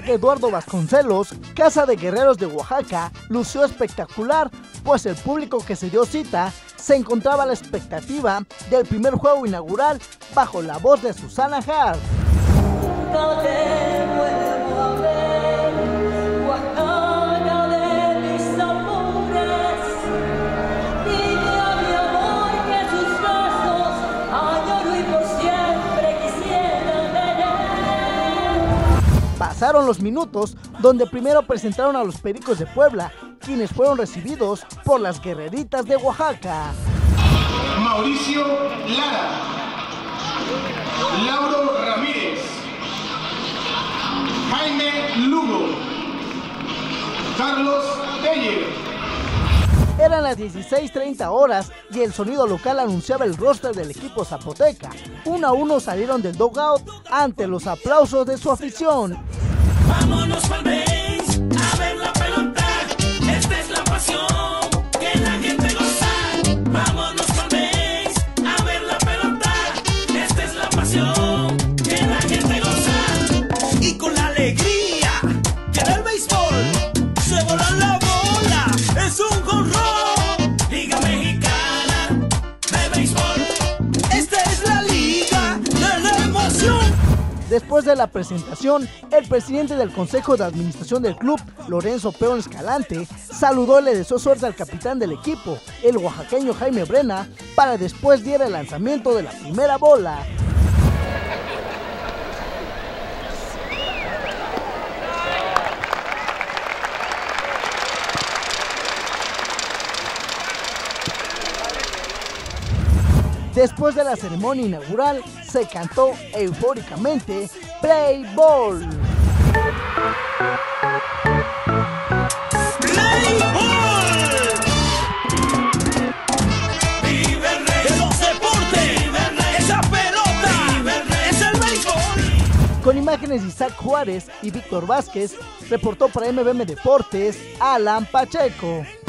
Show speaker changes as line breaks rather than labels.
Parque Eduardo Vasconcelos, Casa de Guerreros de Oaxaca, lució espectacular, pues el público que se dio cita se encontraba a la expectativa del primer juego inaugural bajo la voz de Susana Harp. Pasaron los minutos donde primero presentaron a los Pericos de Puebla, quienes fueron recibidos por las Guerreritas de Oaxaca.
Mauricio Lara, Lauro Ramírez, Jaime Lugo, Carlos Teller.
Eran las 16:30 horas y el sonido local anunciaba el roster del equipo zapoteca. 1 a 1 salieron del dugout ante los aplausos de su afición.
Vámonos pa'l base, a ver la pelota, esta es la pasión, que la gente goza. Vámonos pa'l base, a ver la pelota, esta es la pasión, que la gente goza. Y con la alegría que da el béisbol, se voló la bola, es un jonrón. Liga Mexicana de Béisbol, esta es la liga de la emoción.
Después de la presentación, el presidente del Consejo de Administración del club, Lorenzo Peón Escalante, saludó y le deseó suerte al capitán del equipo, el oaxaqueño Jaime Brena, para después diera el lanzamiento de la primera bola. Después de la ceremonia inaugural, se cantó eufóricamente Play Ball.
¡Play Ball! ¡Vive el rey de los deportes! ¡Vive el rey! ¡Esa pelota! ¡Vive el rey! ¡Es el béisbol!
Con imágenes de Isaac Juárez y Víctor Vázquez, reportó para MVM Deportes Alan Pacheco.